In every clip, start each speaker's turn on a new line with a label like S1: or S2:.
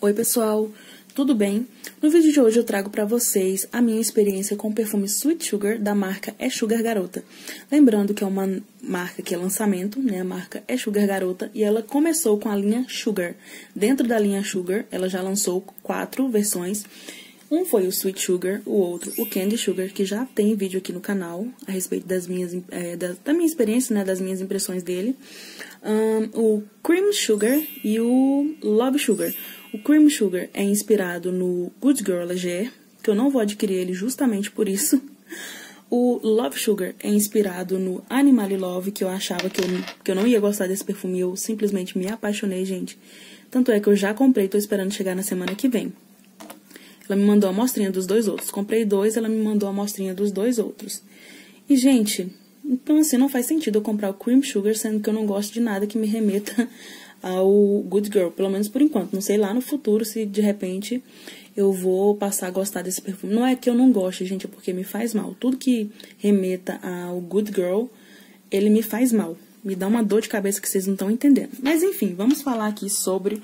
S1: Oi pessoal, tudo bem? No vídeo de hoje eu trago pra vocês a minha experiência com o perfume Sweet Sugar da marca Sugar Garota. Lembrando que é uma marca que é lançamento, né? A marca Sugar Garota e ela começou com a linha Sugar. Dentro da linha Sugar, ela já lançou 4 versões. Um foi o Sweet Sugar, o outro o Candy Sugar, que já tem vídeo aqui no canal a respeito das minhas, da minha experiência, né, das minhas impressões dele. O Cream Sugar e o Love Sugar. O Cream Sugar é inspirado no Good Girl Leger, que eu não vou adquirir ele justamente por isso. O Love Sugar é inspirado no Animale Love, que eu achava que eu não ia gostar desse perfume e eu simplesmente me apaixonei, gente. Tanto é que eu já comprei, tô esperando chegar na semana que vem. Ela me mandou a amostrinha dos 2 outros. Comprei 2, ela me mandou a amostrinha dos 2 outros. E, gente, então assim, não faz sentido eu comprar o Cream Sugar, sendo que eu não gosto de nada que me remeta ao Good Girl. Pelo menos por enquanto. Não sei lá no futuro se de repente eu vou passar a gostar desse perfume. Não é que eu não goste, gente, é porque me faz mal. Tudo que remeta ao Good Girl, ele me faz mal. Me dá uma dor de cabeça que vocês não estão entendendo. Mas enfim, vamos falar aqui sobre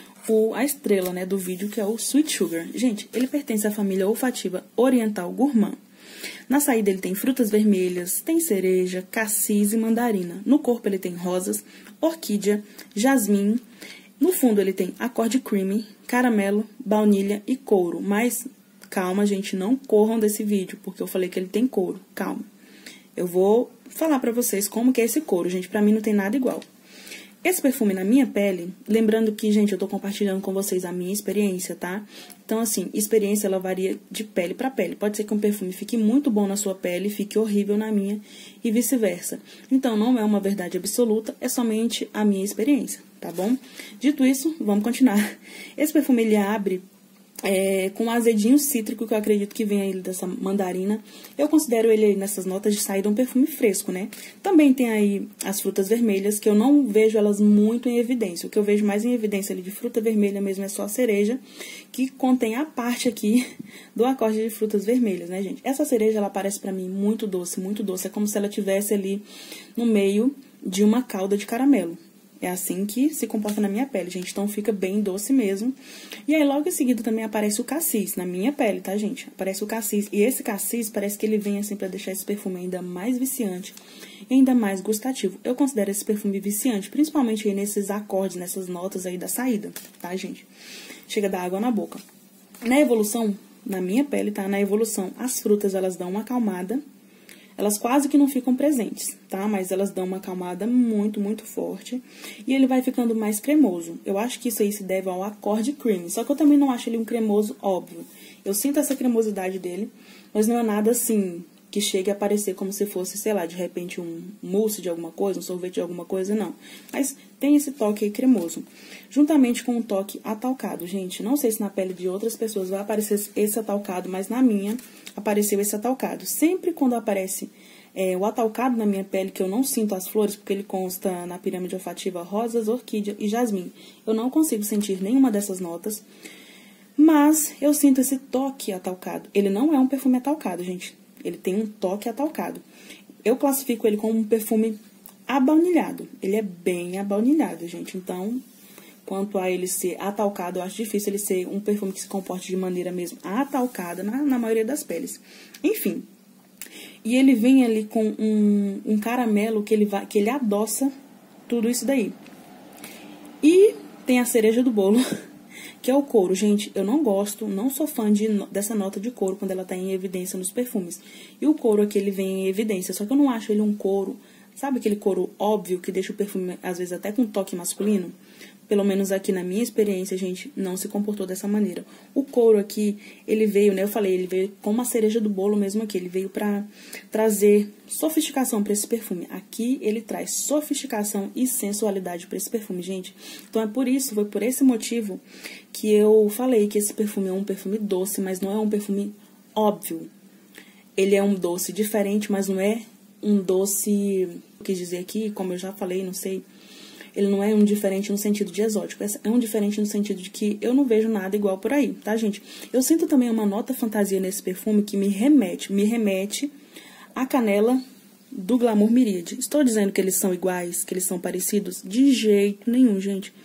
S1: a estrela, né, do vídeo, que é o Sweet Sugar. Gente, ele pertence à família olfativa oriental gourmand. Na saída ele tem frutas vermelhas, tem cereja, cassis e mandarina. No corpo ele tem rosas, orquídea, jasmim. No fundo ele tem acorde creamy, caramelo, baunilha e couro. Mas calma, gente, não corram desse vídeo, porque eu falei que ele tem couro. Calma. Eu vou falar pra vocês como que é esse couro, gente. Pra mim não tem nada igual. Esse perfume na minha pele, lembrando que, gente, eu tô compartilhando com vocês a minha experiência, tá? Então, assim, experiência, ela varia de pele pra pele. Pode ser que um perfume fique muito bom na sua pele e fique horrível na minha e vice-versa. Então, não é uma verdade absoluta, é somente a minha experiência, tá bom? Dito isso, vamos continuar. Esse perfume, ele abre com um azedinho cítrico, que eu acredito que vem aí dessa mandarina. Eu considero ele nessas notas de saída um perfume fresco, né? Também tem aí as frutas vermelhas, que eu não vejo elas muito em evidência. O que eu vejo mais em evidência ali de fruta vermelha mesmo é só a cereja, que contém a parte aqui do acorde de frutas vermelhas, né, gente? Essa cereja, ela parece pra mim muito doce, muito doce. É como se ela tivesse ali no meio de uma calda de caramelo. É assim que se comporta na minha pele, gente. Então, fica bem doce mesmo. E aí, logo em seguida, também aparece o cassis na minha pele, tá, gente? Aparece o cassis. E esse cassis, parece que ele vem, assim, pra deixar esse perfume ainda mais viciante e ainda mais gustativo. Eu considero esse perfume viciante, principalmente aí nesses acordes, nessas notas aí da saída, tá, gente? Chega da água na boca. Na evolução, na minha pele, tá? Na evolução, as frutas, elas dão uma acalmada. Elas quase que não ficam presentes, tá? Mas elas dão uma acalmada muito, muito forte. E ele vai ficando mais cremoso. Eu acho que isso aí se deve ao acorde cream. Só que eu também não acho ele um cremoso óbvio. Eu sinto essa cremosidade dele, mas não é nada assim que chegue a parecer como se fosse, sei lá, de repente um mousse de alguma coisa, um sorvete de alguma coisa, não. Mas tem esse toque aí cremoso. Juntamente com um toque atalcado, gente. Não sei se na pele de outras pessoas vai aparecer esse atalcado, mas na minha apareceu esse atalcado. Sempre quando aparece o atalcado na minha pele, que eu não sinto as flores, porque ele consta na pirâmide olfativa rosas, orquídea e jasmim. Eu não consigo sentir nenhuma dessas notas, mas eu sinto esse toque atalcado. Ele não é um perfume atalcado, gente. Ele tem um toque atalcado. Eu classifico ele como um perfume abaunilhado. Ele é bem abaunilhado, gente. Então, quanto a ele ser atalcado, eu acho difícil ele ser um perfume que se comporte de maneira mesmo atalcada na maioria das peles. Enfim. E ele vem ali com um caramelo que ele adoça tudo isso daí. E tem a cereja do bolo, que é o couro. Gente, eu não gosto, não sou fã dessa nota de couro quando ela tá em evidência nos perfumes. E o couro aqui, ele vem em evidência, só que eu não acho ele um couro, sabe aquele couro óbvio que deixa o perfume, às vezes, até com um toque masculino? Pelo menos aqui na minha experiência, gente, não se comportou dessa maneira. O couro aqui, ele veio, né, eu falei, ele veio como a cereja do bolo mesmo aqui. Ele veio pra trazer sofisticação pra esse perfume. Aqui, ele traz sofisticação e sensualidade pra esse perfume, gente. Então, foi por esse motivo que eu falei que esse perfume é um perfume doce, mas não é um perfume óbvio. Ele é um doce diferente, mas não é um doce, eu quis dizer aqui, como eu já falei, não sei. Ele não é um diferente no sentido de exótico, é um diferente no sentido de que eu não vejo nada igual por aí, tá, gente? Eu sinto também uma nota fantasia nesse perfume que me remete à canela do Glamour Miriade. Estou dizendo que eles são iguais, que eles são parecidos? De jeito nenhum, gente.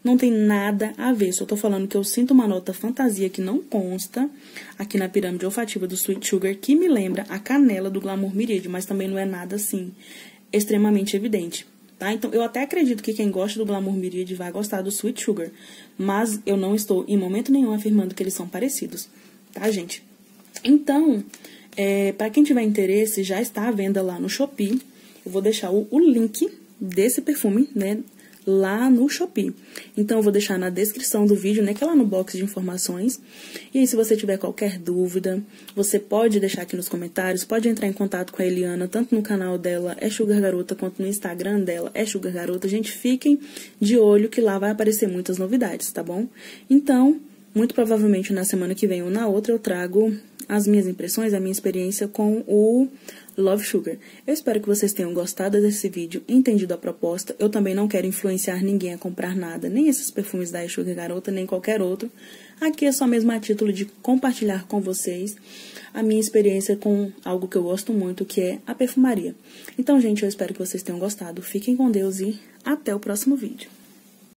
S1: Não tem nada a ver, só tô falando que eu sinto uma nota fantasia que não consta aqui na pirâmide olfativa do Sweet Sugar, que me lembra a canela do Glamour Miriade, mas também não é nada assim extremamente evidente, tá? Então, eu até acredito que quem gosta do Glamour Miriade vai gostar do Sweet Sugar, mas eu não estou em momento nenhum afirmando que eles são parecidos, tá, gente? Então, para quem tiver interesse, já está à venda lá no Shopee. Eu vou deixar o link desse perfume, né, lá no Shopee. Então, eu vou deixar na descrição do vídeo, né, que é lá no box de informações. E aí, se você tiver qualquer dúvida, você pode deixar aqui nos comentários, pode entrar em contato com a Eliana, tanto no canal dela, Sugar Garota, quanto no Instagram dela, Sugar Garota. Gente, fiquem de olho que lá vai aparecer muitas novidades, tá bom? Então, muito provavelmente na semana que vem ou na outra eu trago as minhas impressões, a minha experiência com o Love Sugar. Eu espero que vocês tenham gostado desse vídeo, entendido a proposta. Eu também não quero influenciar ninguém a comprar nada, nem esses perfumes da Sugar Garota, nem qualquer outro. Aqui é só mesmo a título de compartilhar com vocês a minha experiência com algo que eu gosto muito, que é a perfumaria. Então, gente, eu espero que vocês tenham gostado. Fiquem com Deus e até o próximo vídeo.